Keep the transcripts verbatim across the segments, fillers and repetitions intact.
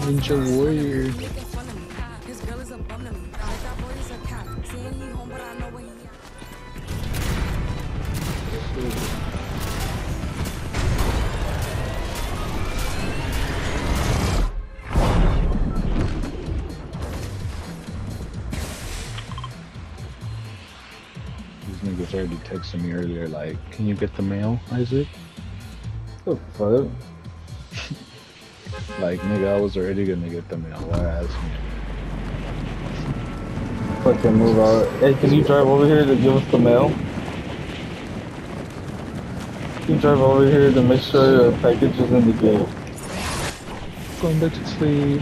Ninja Warrior. These niggas already texted me earlier, like, can you get the mail, Isaac? The fuck? Like, nigga, I was already gonna get the mail. Why ask me? Fucking move out. Hey, can you drive over here to give us the mail? Can you drive over here to make sure the package is in the gate? Going back to sleep.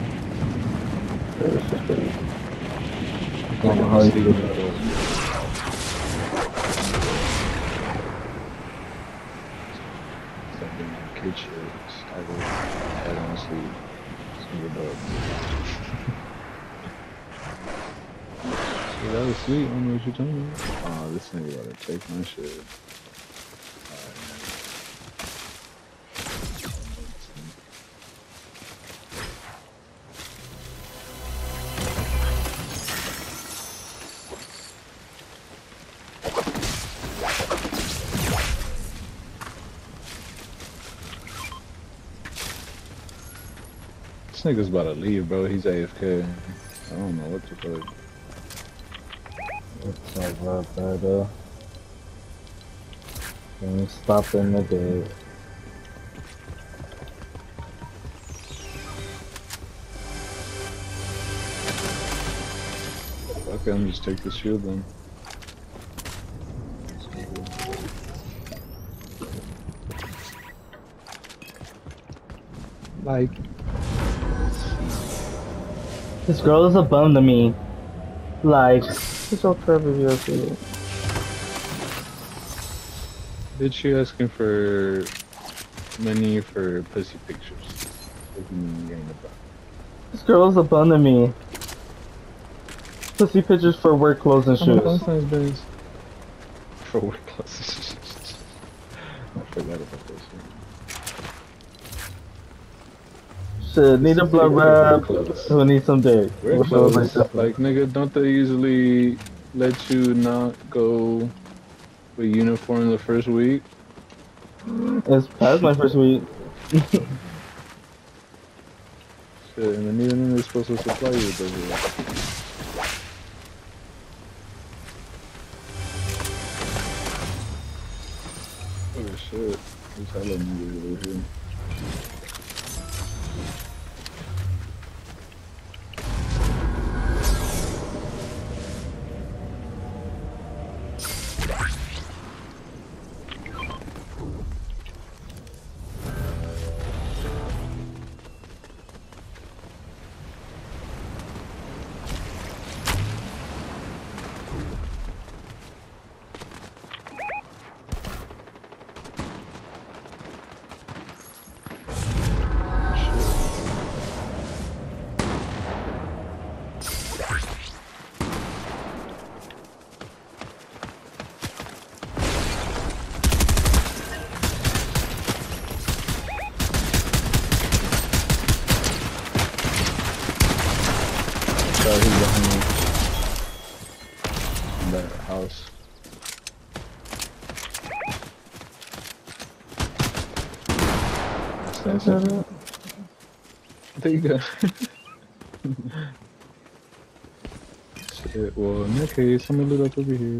I don't know how you do that. Kid shit. I go head on sleep. Sleep dog. Shit, I was asleep. I don't know what you're talking about. Oh, this nigga gotta take my shit. This nigga's about to leave, bro. He's A F K. I don't know what the fuck. It's like right there, though. Can you stop in the gate? Okay, I'm just take the shield then. Like, This girl is a bum to me. Like, it's so Trevor here too. bitch, she asking for money for pussy pictures. What do you mean you ain't about? This girl is a bum to me. Pussy pictures for work clothes and shoes. Sometimes, bitch. For work clothes. I forgot about this one. Shit, need a blood wrap. Who needs some dick? Wear We'll show it clothes. like Like, nigga, don't they usually let you not go with uniform the first week? It's past my first week. Shit, and then even then they're supposed to supply you with those. Oh shit, there's hella niggas over here. Oh, he's behind me. In that house. That's that. There you go. Shit, well, in that case, I'm gonna look up over here.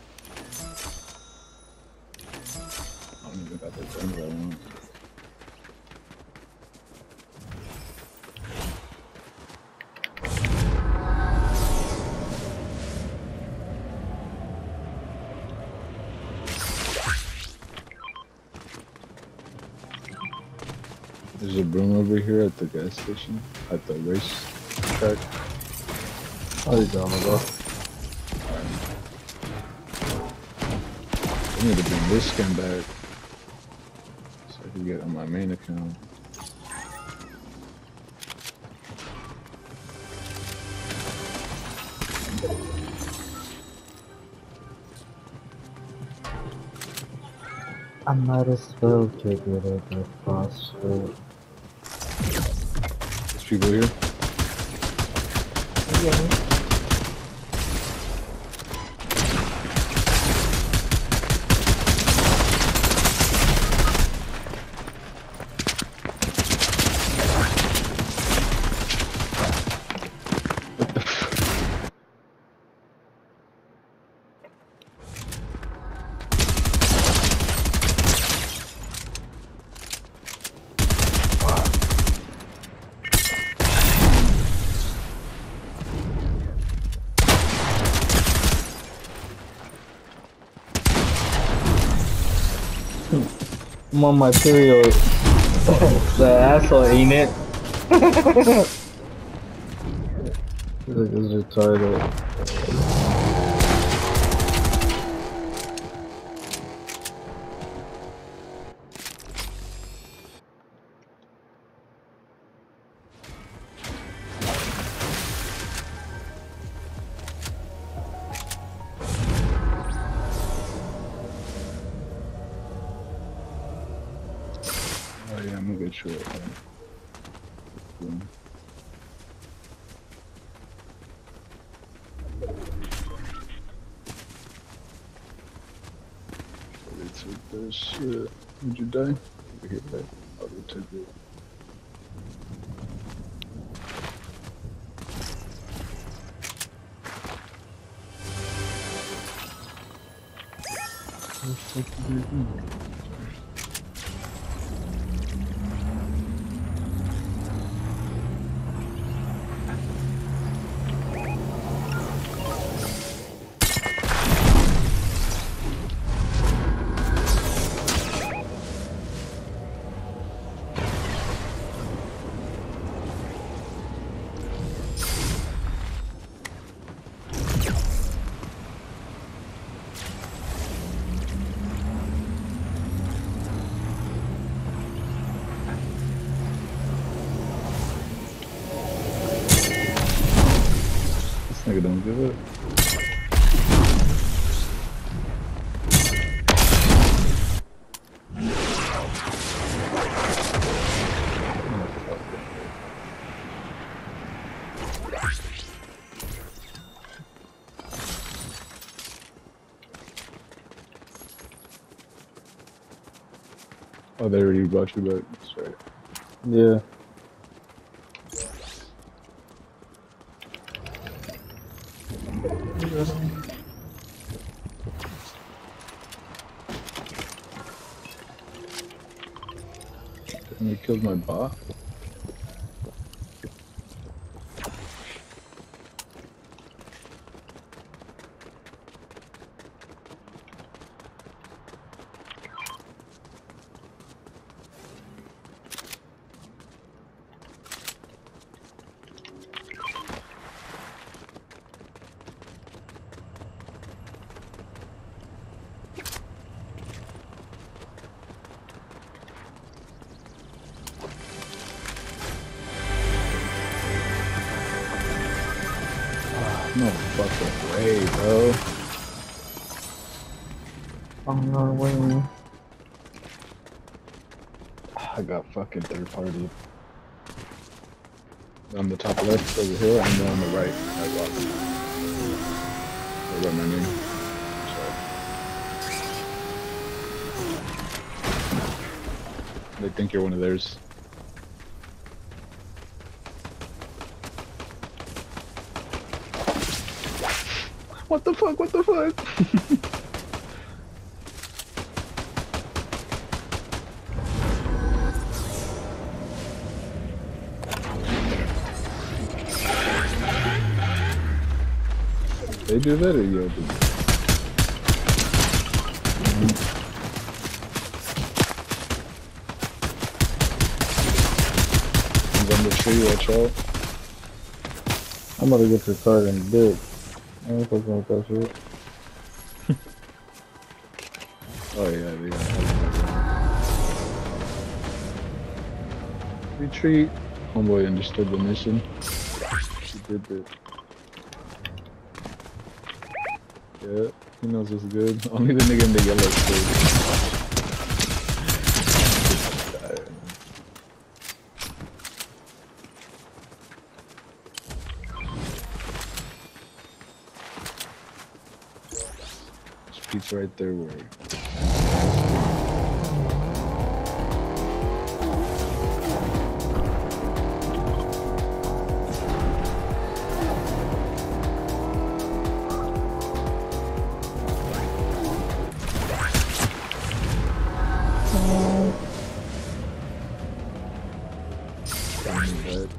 I don't even got the guns I want. There's a broom over here at the gas station, at the race track. How you doing, bro? I need to bring this skin back so I can get on my main account. I might as well get rid of the phosphate. people here. Yeah. I'm on my period. The asshole, ain't it? This is retarded. Oh yeah, I'm gonna get you it. Man. They took this shit. Did you die? Over here, right? Oh, they took it. What the fuck did they do? This nigga don't give up. Oh, they already brought you back. That's right. Yeah. And they killed my bot. No fucking way, bro. I'm not winning. I got fucking third party. On the top left over here, and then on the right. I got, I got my name. So. They think you're one of theirs. What the fuck? What the fuck? They do that or you do? He's on the tree, watch out. I'm gonna get your card in the dick. I ain't fucking with that shit. Oh yeah, they got it. Retreat. Homeboy understood the mission. He did it. Yeah, he knows what's good. Only the nigga in the yellow state. pizza right there where but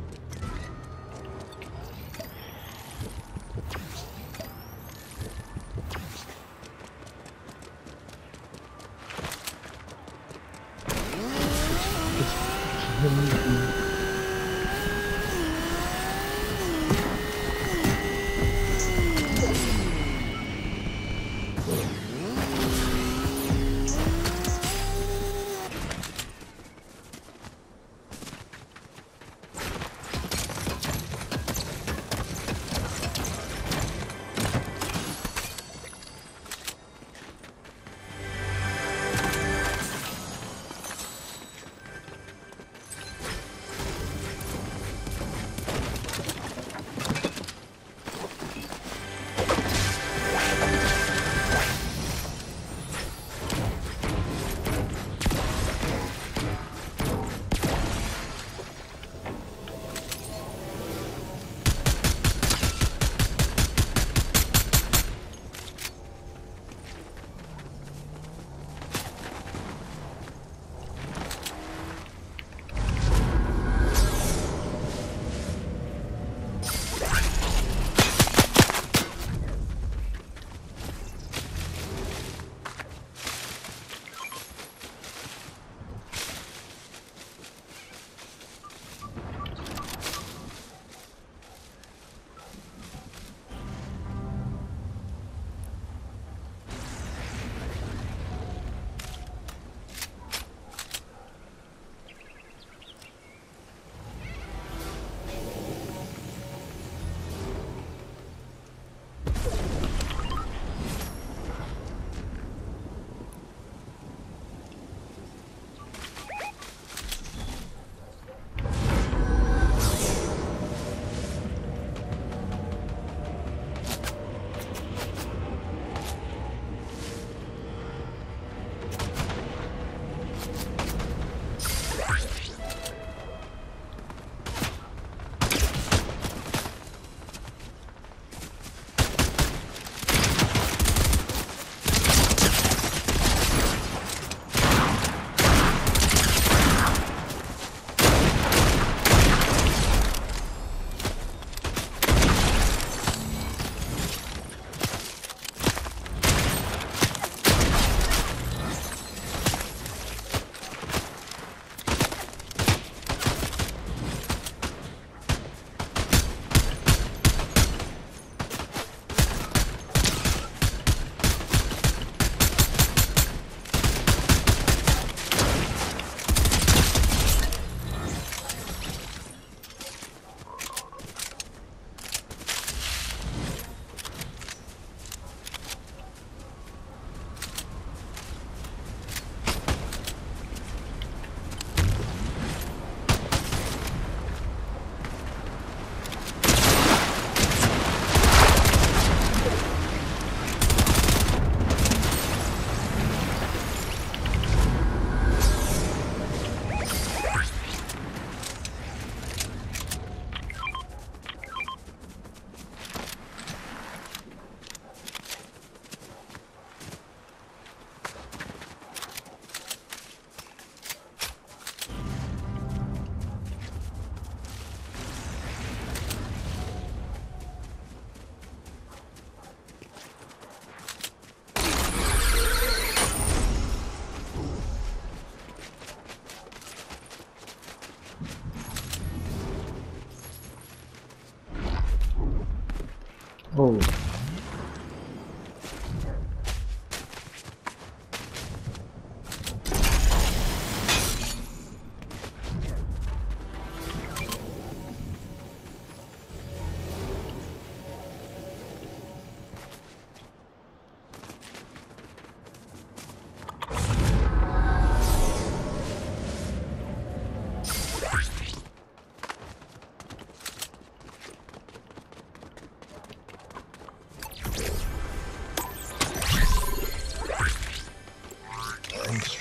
Oh.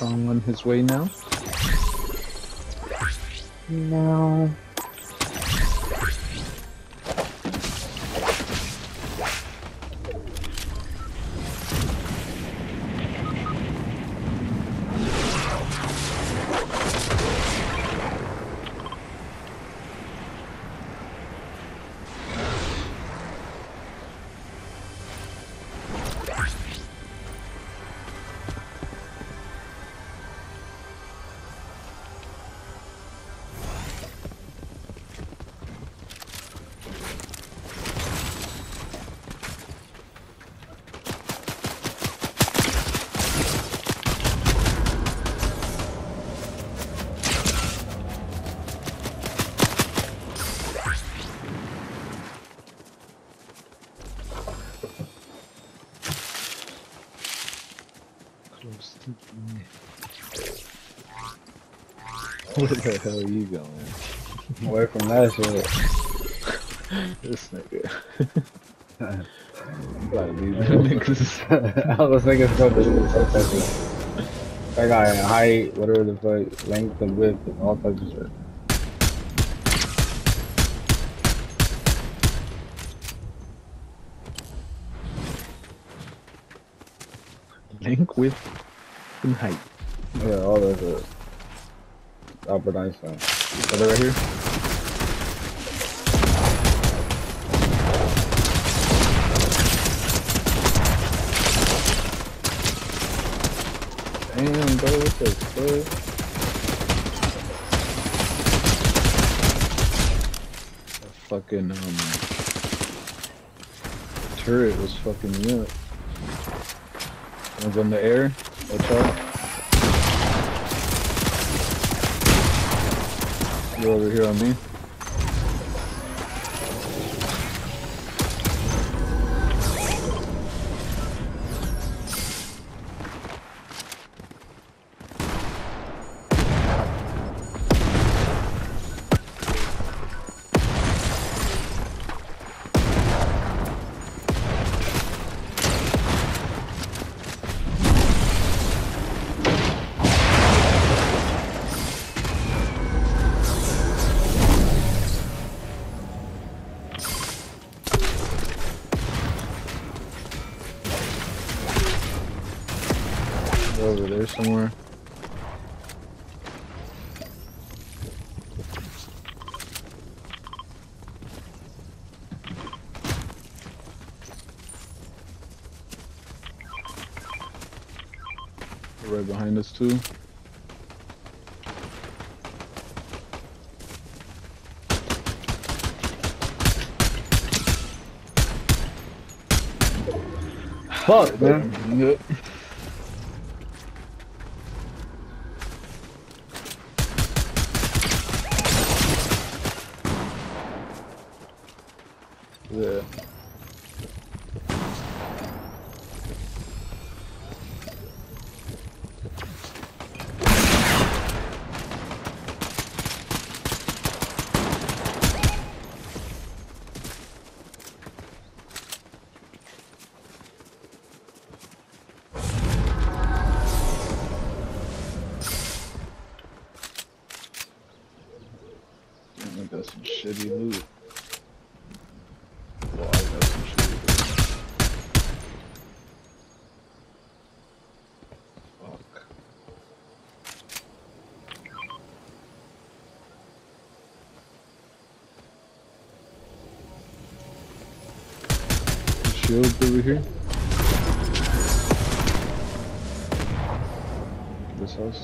Kong on his way now? No. Close to me. Where the hell are you going? Away from that shit. This nigga. I'm about to leave them niggas. I was thinking something to this. I got height, whatever the fuck, length and width, and all types of shit. Length, width, and height. Yeah, all that shit. Albert Einstein. Are they right here? Damn, bro, what the fuck? That fucking, um... turret was fucking me up. One's in the air. Watch out. You're over here on me. Over there somewhere. Right behind us too. Fuck, man. Yep. Yeah. Damn, I got some shitty loot. Wow, I got some shitty loot. Fuck. Shield over here. This house.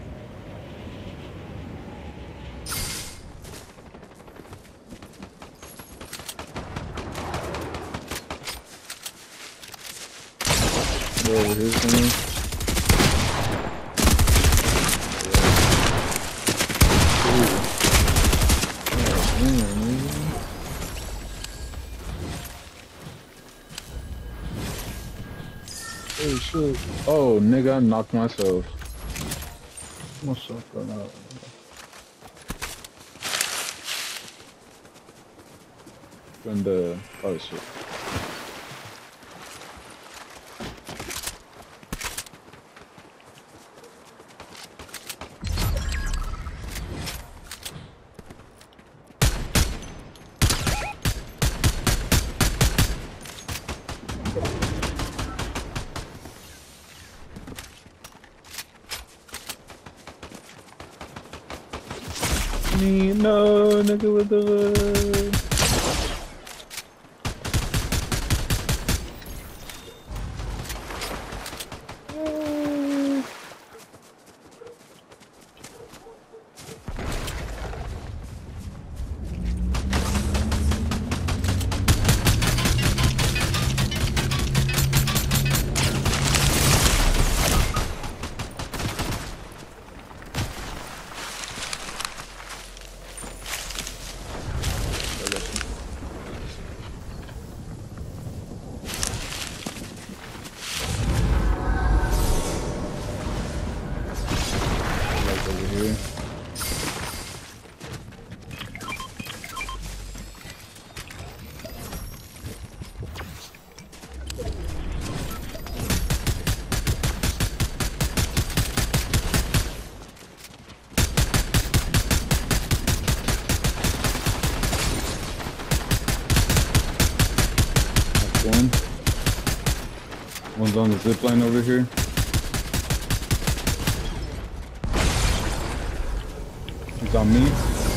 Go over here somewhere. Oh shit. Oh nigga, I knocked myself. What's up for now? From the oh shit. Me, no, nigga, what the fuck? Over here. That's one. One's on the zip line over here. It's on me.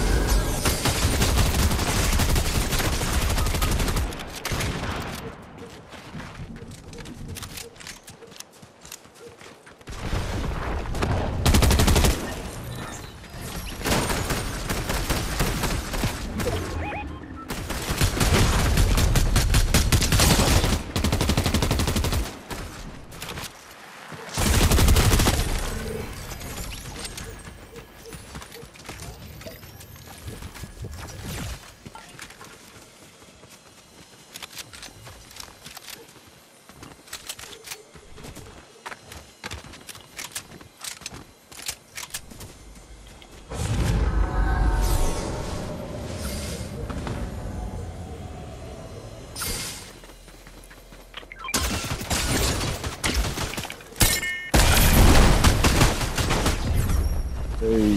Hey.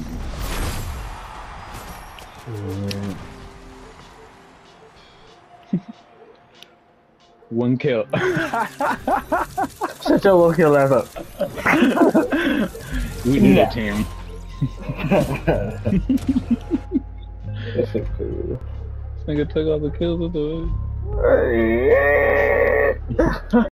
One kill. Such a low kill level. We need Yeah. a team. That's so cool. This nigga took all the kills of the way. Hey.